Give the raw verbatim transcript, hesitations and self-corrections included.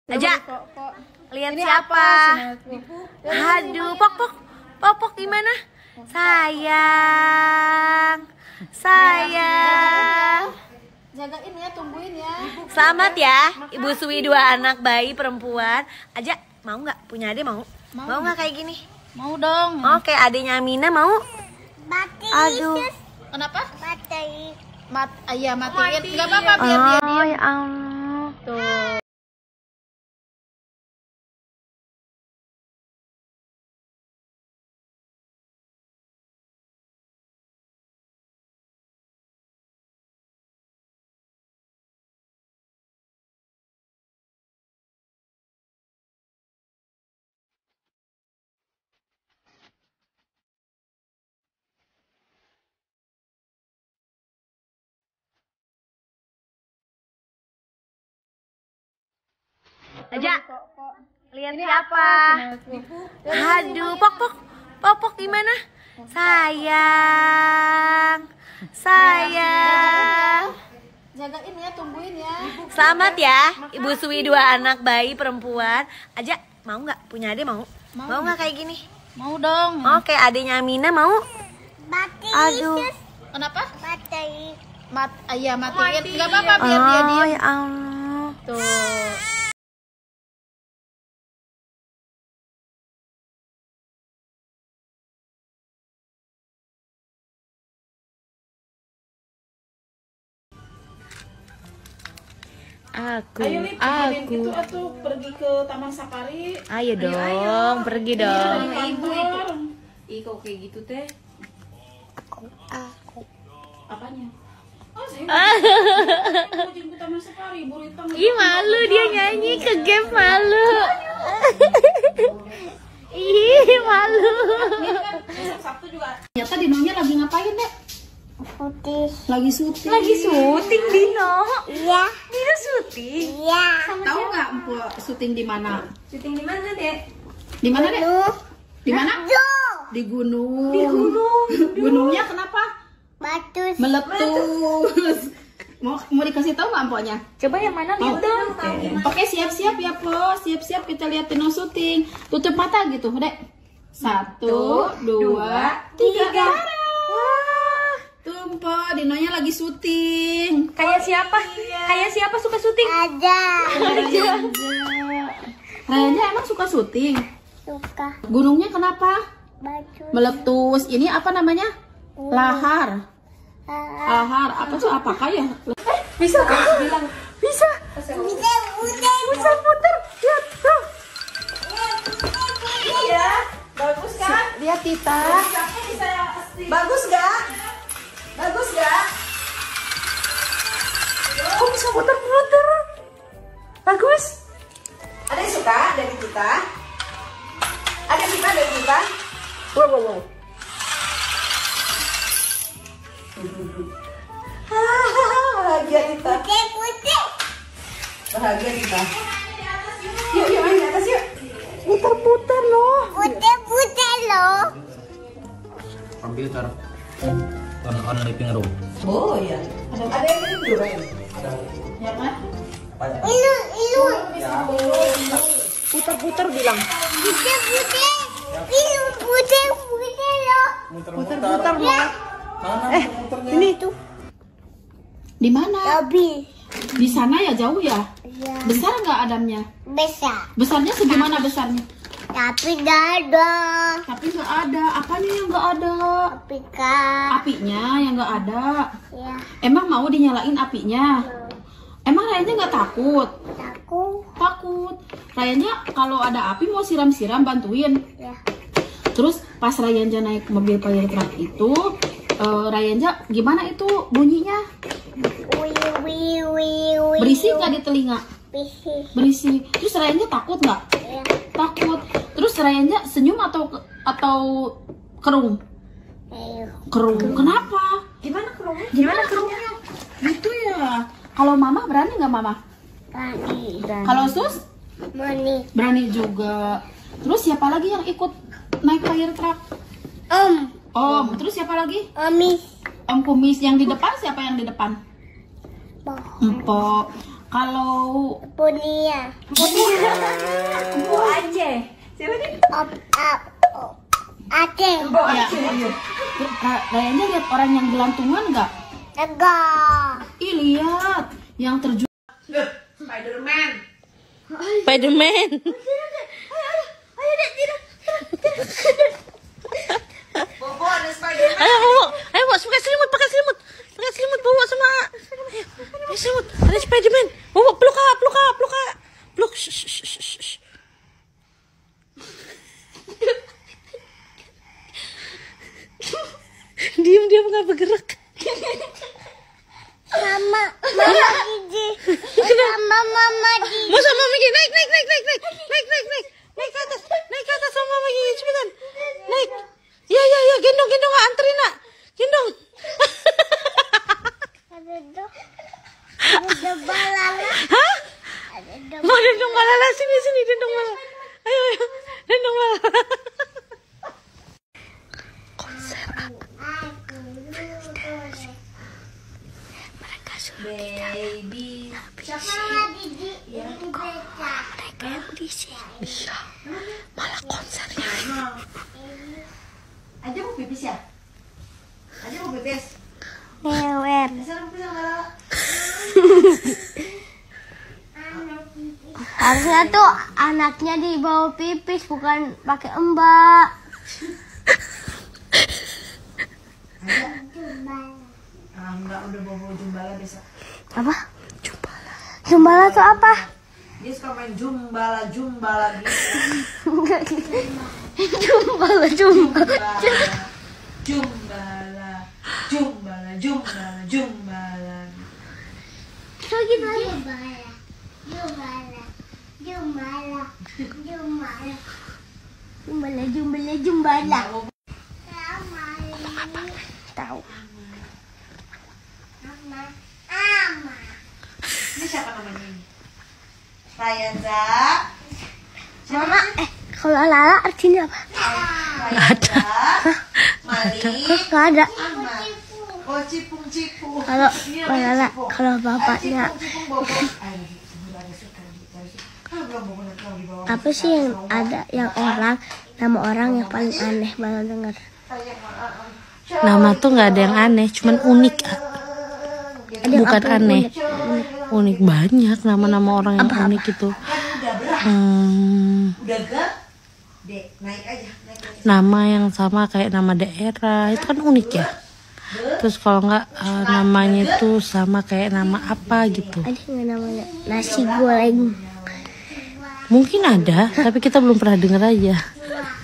Aja, lihat siapa? Aduh, pok pok, pok pok gimana? Sayang, sayang. Jagain ya, tungguin ya. Selamat ya, Ibu Sui dua anak bayi perempuan. Aja, mau nggak punya adik mau? Mau, mau nggak kayak gini? Mau dong. Oke, adiknya Amina mau? Mati. Aduh. Kenapa? Mati. Mat, iya matiin. Gak apa-apa biar dia Oh diam. ya Allah. Tuh. Aja, lihat siapa? Aduh, pok pok, pok pok gimana? Sayang, sayang. Jagain ya, tungguin ya. Selamat ya, Ibu Sui dua anak bayi perempuan. Aja, mau nggak punya adik mau? Mau. Mau nggak kayak gini? Mau dong. Oke, adiknya Amina mau? Mati. Aduh. Kenapa? Mati. Mat, iya matiin. Gak apa-apa biar dia Oh diam. ya Allah. Tuh. Aku, Ayo Lip, bikin aku. gitu atuh pergi ke Taman Safari. Ayo dong, pergi dong. Ibu itu. Ih kok kayak gitu teh? Aku. Apanya? Oh, saya mau ke Taman Safari, Burita. Ih malu dia nyanyi ke game malu. Ih malu. Besok Sabtu juga. Ternyata Dinonya lagi ngapain, Dek? Putih. Lagi syuting. Lagi syuting Dino. Iya. Dino syuting. Iya. Tahu nggak Empu syuting di mana? Syuting di mana, Dek? Di mana, Dek? Tuh. Di mana? Tuh. Di gunung. Di gunung. Gunungnya kenapa? Batu. Meletus. Mau mau dikasih tahu nggak Emponya? Coba yang mana lihat dong. Oke, siap-siap ya, Po. Siap-siap kita lihat Dino syuting. Tutup mata gitu, Dek. Satu, dua, tiga. Wah, Tuh, Po, Dinonya lagi syuting. kayak siapa? Kayak siapa suka syuting? Ada. Rayanja. Rayanja emang suka syuting. Suka. Gunungnya kenapa? Batu. Meletus. Ini apa namanya? Lahar. Ah. Lahar. Apa tuh? Apakah ya? Bisa kan? Bilang bisa. Putih. Putih. Bisa putar. Lihat. Tuh. Iya, bagus kan? Lihat Tita. Bagus gak? Bagus gak? Kok bisa putar-putar? Bagus. Ada yang suka dari kita? Ada yang suka dari kita? Wow, wow, wow. Bahagia kita. Putih. Putih. Bahagia kita. Yuk, yuk, main di atas yuk. Putar-putar loh. Putih. Putih loh. Computer on on living room. Oh iya. Ada ada yang ini durian. Ya kan? Ilu. Ilu. Putar-putar bilang. Putih. Putih. Ilu. Putih. Putih loh. Putar-putar loh. Mana muternya? Ini tuh. Di mana? Lebih. Di sana ya, jauh ya? Iya. Besar nggak Adamnya? Besar. Besarnya segimana besarnya? Tapi dada. Tapi nggak ada. Apanya yang nggak ada? Tapi kak. Apinya yang nggak ada. Ya. Emang mau dinyalain apinya? Emang Rayanya nggak takut? Aku. Takut. Rayanya kalau ada api mau siram-siram bantuin. Ya. Terus pas Rayanja naik mobil fire truck itu, uh, Rayanja gimana itu bunyinya? Wih wih wih wih. Berisik nggak di telinga? Berisik. Berisik. Terus Rayanja takut nggak? Ya. Takut. Terus Rayanja senyum atau atau kerung? Ayo. Kerung. Kenapa? Gimana kerumnya? Gimana kerungnya? Gitu ya. Kalau Mama berani nggak Mama? Kaki. Kalau Sus Mani. berani juga. Terus siapa lagi yang ikut naik fire truck? Om. Om. Terus siapa lagi? Omis. Om Kumis. Yang di depan siapa yang di depan? Boh. Empok. Kalau Punia. Bu Aceh. Siapa nih? Op, op, op. Aceh. ya, Ka- kayaknya lihat orang yang gelantungan nggak? Enggak. Ih lihat, yang terjun. Spiderman. Spiderman. Bobo ada Spiderman. Ayo bawa, ayo bawa pakai selimut, pakai selimut, pakai selimut bawa sama. Ayo selimut, ada Spiderman. Bawa peluk kak, peluk kak, peluk kak, peluk. Shh, shh, shh, shh, shh. Diam diam nggak bergerak. Mama, mama Gigi. Sama mama Gigi. Mau sama Mama Gigi, naik naik naik naik naik naik naik naik naik ke atas, naik ke atas sama Mama Gigi cepetan, naik. Ya ya ya, gendong gendong nggak anterin nak, gendong. Ada dong. Ada balala. Hah? Ada dong. Mau gendong balala, sini sini gendong balala. Ayo ayo, gendong balala. Konser apa? Mereka suruh Baby. Mama Gigi. Ya. mereka yang audisi. Iya, malah konsernya. Aja mau pipis ya? Aja mau pipis? Mewer. Bisa pipis sama Harusnya tuh anaknya dibawa pipis, bukan pakai embak. Ah, enggak, udah bawa jumbala besok. Apa? Jumbala. Jumbala tuh apa? Dia suka main jumbala, jumbala gitu. Jumbala, jumbala. Jumbala, jumbala, jumbala, jumbala. So gitu aja. Jumbala, jumbala, jumbala, jumbala. Jumbala, jumbala, jumbala. Tahu. Ini siapa namanya ini? Rayanza. Mama, eh kalau Lala artinya apa? Rayanza. Mali. Gak ada. Ama. Oh, cipung cipung. Kalau Ini namanya Lala, cipung. kalau Ah, bapaknya cipung cipung bobo. Ayo, sebentar suka ditaruh. Ah, belum bobo nanti mau dibawa. apa sih yang ada yang orang nama orang yang paling aneh baru dengar? Nama tuh nggak ada yang aneh, cuman unik. Ada yang Bukan apa yang aneh. unik? Unik banyak nama-nama orang yang unik itu. Hmm, Udah gak? Dek, naik aja, naik aja. nama yang sama kayak nama daerah itu kan unik ya. Terus kalau nggak eh, namanya itu sama kayak nama apa gitu. Ada nggak namanya nasi goreng? Mungkin ada, tapi kita belum pernah dengar aja.